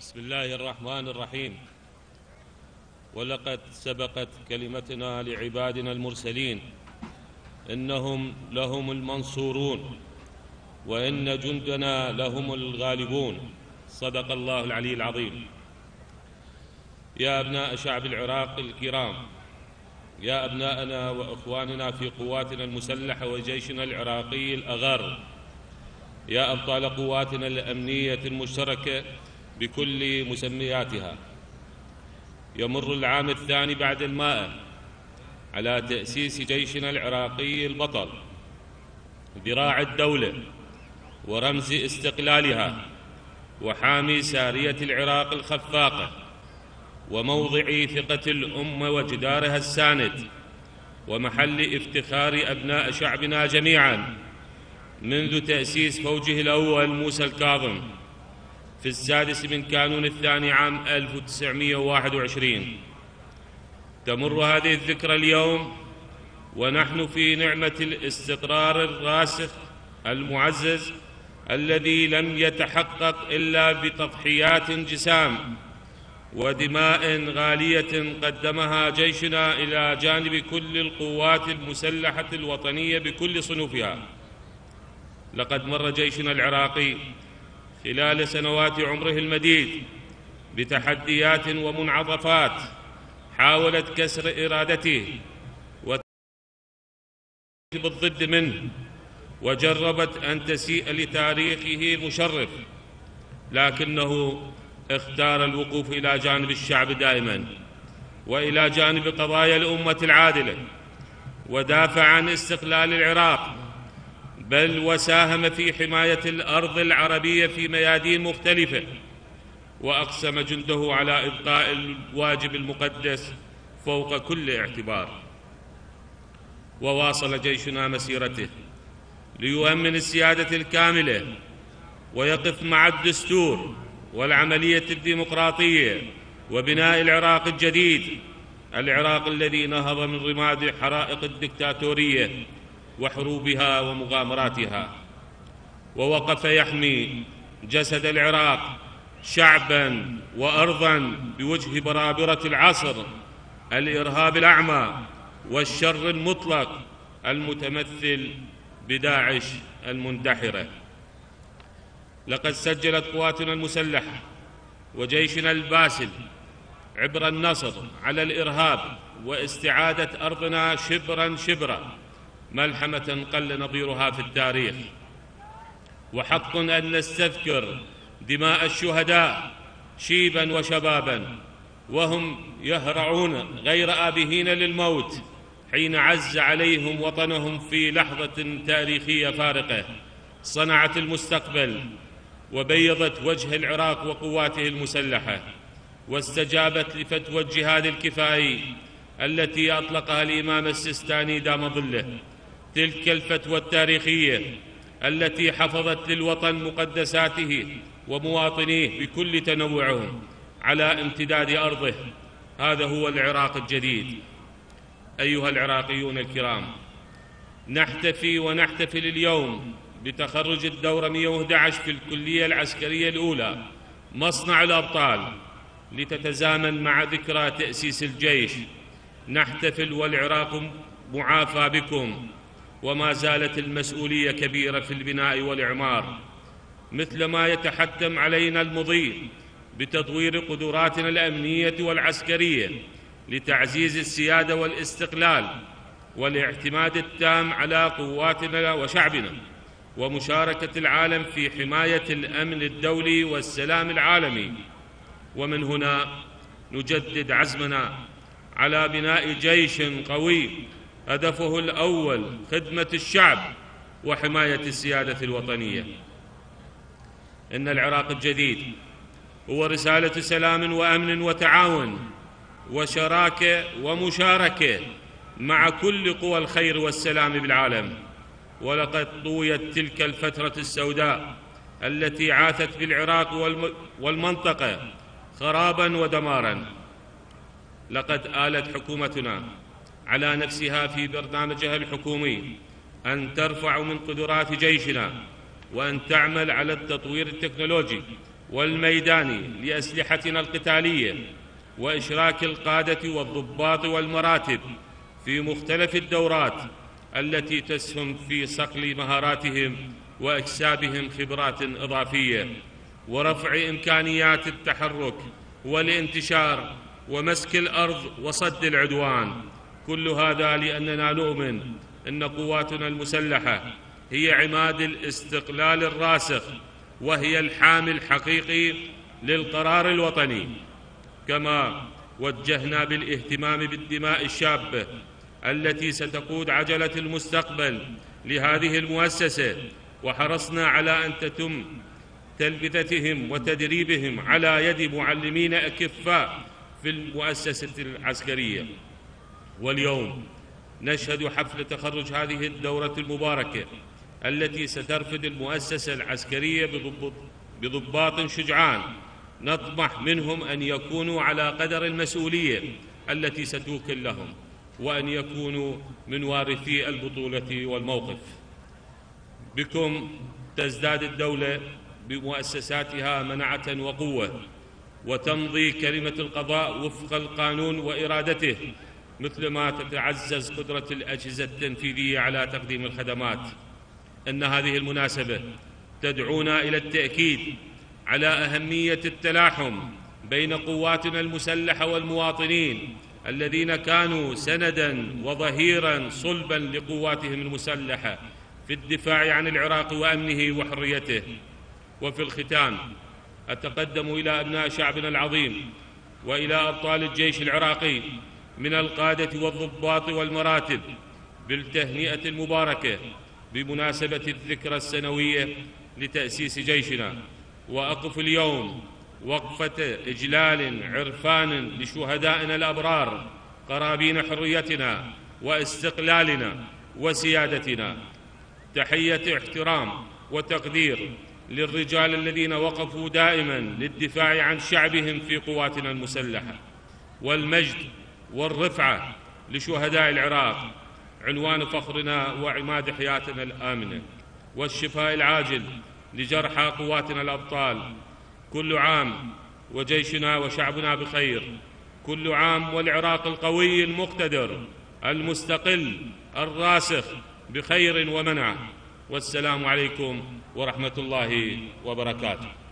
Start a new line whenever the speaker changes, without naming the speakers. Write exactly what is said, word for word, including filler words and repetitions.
بسم الله الرحمن الرحيم. ولقد سبقت كلمتنا لعبادنا المرسلين إنهم لهم المنصورون وإن جندنا لهم الغالبون. صدق الله العلي العظيم. يا أبناء شعب العراق الكرام، يا أبناءنا وإخواننا في قواتنا المسلحة وجيشنا العراقي الأغر، يا أبطال قواتنا الأمنية المشتركة بكل مسمياتها، يمر العام الثاني بعد المائة على تأسيس جيشنا العراقي البطل، ذراع الدولة ورمز استقلالها وحامي سارية العراق الخفاقة وموضع ثقة الأمة وجدارها الساند ومحل افتخار أبناء شعبنا جميعا منذ تأسيس فوجه الأول موسى الكاظم في السادس من كانون الثاني عام ألف وتسعمائة وواحد وعشرين. تمر هذه الذكرى اليوم ونحن في نعمة الاستقرار الراسخ المعزز الذي لم يتحقق إلا بتضحيات جسام ودماء غالية قدمها جيشنا إلى جانب كل القوات المسلحة الوطنية بكل صنوفها. لقد مر جيشنا العراقي خلال سنوات عمره المديد بتحديات ومنعطفات حاولت كسر إرادته بالضد منه وجربت أن تسيء لتاريخه المشرف، لكنه اختار الوقوف إلى جانب الشعب دائما وإلى جانب قضايا الأمة العادلة، ودافع عن استقلال العراق، بل وساهم في حماية الأرض العربية في ميادين مختلفة، وأقسم جنده على إبقاء الواجب المقدس فوق كل اعتبار. وواصل جيشنا مسيرته ليؤمن السيادة الكاملة ويقف مع الدستور والعملية الديمقراطية وبناء العراق الجديد، العراق الذي نهض من رماد حرائق الدكتاتورية وحروبها ومغامراتها، ووقف يحمي جسد العراق شعبا وأرضا بوجه برابرة العصر، الإرهاب الأعمى والشر المطلق المتمثل بداعش المندحرة. لقد سجلت قواتنا المسلحة وجيشنا الباسل عبر النصر على الإرهاب واستعادة أرضنا شبرا شبرا، ملحمة قل نظيرها في التاريخ. وحق أن نستذكر دماء الشهداء شيبا وشبابا وهم يهرعون غير آبهين للموت حين عز عليهم وطنهم في لحظة تاريخية فارقة صنعت المستقبل وبيضت وجه العراق وقواته المسلحة، واستجابت لفتوى الجهاد الكفائي التي أطلقها الإمام السيستاني دام ظله، تلك الفتوى التاريخية التي حفظت للوطن مقدساته ومواطنيه بكل تنوعهم على امتداد أرضه. هذا هو العراق الجديد. أيها العراقيون الكرام، نحتفي ونحتفل اليوم بتخرج الدورة مئة وأحد عشر في الكلية العسكرية الأولى مصنع الأبطال لتتزامن مع ذكرى تأسيس الجيش. نحتفل والعراق معافى بكم، وما زالت المسؤولية كبيرة في البناء والإعمار، مثلما يتحتم علينا المضي بتطوير قدراتنا الأمنية والعسكرية لتعزيز السيادة والاستقلال والاعتماد التام على قواتنا وشعبنا ومشاركة العالم في حماية الأمن الدولي والسلام العالمي. ومن هنا نجدد عزمنا على بناء جيش قوي هدفه الأول خدمة الشعب وحماية السيادة الوطنية. إن العراق الجديد هو رسالة سلام وأمن وتعاون وشراكة ومشاركة مع كل قوى الخير والسلام بالعالم. ولقد طويت تلك الفترة السوداء التي عاثت بالعراق والمنطقة خرابا ودمارا. لقد آلت حكومتنا على نفسها في برنامجها الحكومي أن ترفع من قدرات جيشنا وأن تعمل على التطوير التكنولوجي والميداني لأسلحتنا القتالية، وإشراك القادة والضباط والمراتب في مختلف الدورات التي تسهم في صقل مهاراتهم وإكسابهم خبرات إضافية، ورفع إمكانيات التحرك والانتشار ومسك الأرض وصد العدوان. كل هذا لأننا نؤمن أن قواتنا المسلحة هي عماد الاستقلال الراسخ، وهي الحامي الحقيقي للقرار الوطني. كما وجهنا بالاهتمام بالدماء الشابة التي ستقود عجلة المستقبل لهذه المؤسسة، وحرصنا على أن تتم تلبذتهم وتدريبهم على يد معلمين أكفاء في المؤسسة العسكرية. واليوم نشهد حفل تخرج هذه الدورة المباركة التي سترفد المؤسسة العسكرية بضباط شجعان نطمح منهم أن يكونوا على قدر المسؤولية التي ستوكل لهم، وأن يكونوا من وارثي البطولة والموقف. بكم تزداد الدولة بمؤسساتها منعة وقوة، وتمضي كلمة القضاء وفق القانون وإرادته، مثلما تتعزز قدرة الأجهزة التنفيذية على تقديم الخدمات. إن هذه المناسبة تدعونا إلى التأكيد على أهمية التلاحم بين قواتنا المسلحة والمواطنين الذين كانوا سنداً وظهيراً صلباً لقواتهم المسلحة في الدفاع عن العراق وأمنه وحريته. وفي الختام أتقدم إلى أبناء شعبنا العظيم وإلى أبطال الجيش العراقي من القادة والضباط والمراتب بالتهنئة المباركة بمناسبة الذكرى السنوية لتأسيس جيشنا. وأقف اليوم وقفة إجلال عرفان لشهدائنا الأبرار قرابين حريتنا واستقلالنا وسيادتنا. تحية احترام وتقدير للرجال الذين وقفوا دائما للدفاع عن شعبهم في قواتنا المسلحة، والمجد والرفعة لشهداء العراق عنوان فخرنا وعماد حياتنا الآمنة، والشفاء العاجل لجرحى قواتنا الأبطال. كل عام وجيشنا وشعبنا بخير، كل عام والعراق القوي المقتدر المستقل الراسخ بخير ومنع. والسلام عليكم ورحمة الله وبركاته.